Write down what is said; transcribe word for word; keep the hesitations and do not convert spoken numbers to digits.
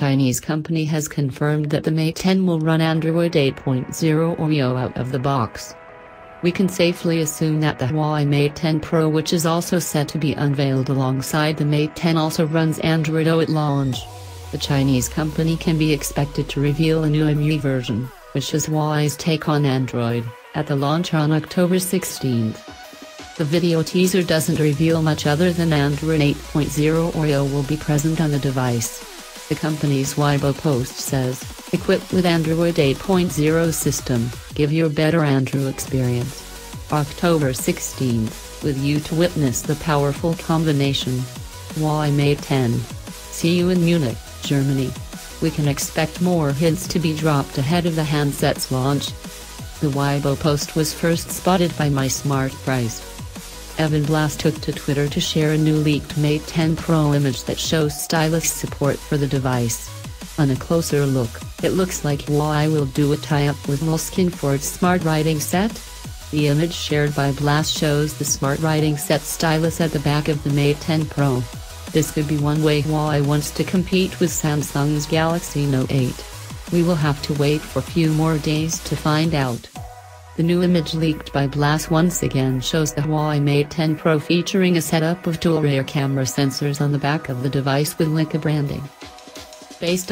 Chinese company has confirmed that the Mate ten will run Android eight point oh Oreo out of the box. We can safely assume that the Huawei Mate ten Pro, which is also set to be unveiled alongside the Mate ten, also runs Android Oreo at launch. The Chinese company can be expected to reveal a new E M U I version, which is Huawei's take on Android, at the launch on October sixteenth. The video teaser doesn't reveal much other than Android eight point oh Oreo will be present on the device. The company's Weibo post says, "Equipped with Android eight point oh system, give you a better Android experience. October sixteenth, with you to witness the powerful combination. Huawei Mate ten. See you in Munich, Germany." We can expect more hints to be dropped ahead of the handset's launch. The Weibo post was first spotted by My Smart Price. Evan Blass took to Twitter to share a new leaked Mate ten Pro image that shows Stylus support for the device. On a closer look, it looks like Huawei will do a tie-up with Moleskine for its smart writing set. The image shared by Blass shows the smart writing set stylus at the back of the Mate ten Pro. This could be one way Huawei wants to compete with Samsung's Galaxy Note eight. We will have to wait for a few more days to find out. The new image leaked by Blass once again shows the Huawei Mate ten Pro featuring a setup of dual rear camera sensors on the back of the device with Leica branding. Based on leaks so far, the Mate ten Pro is said to score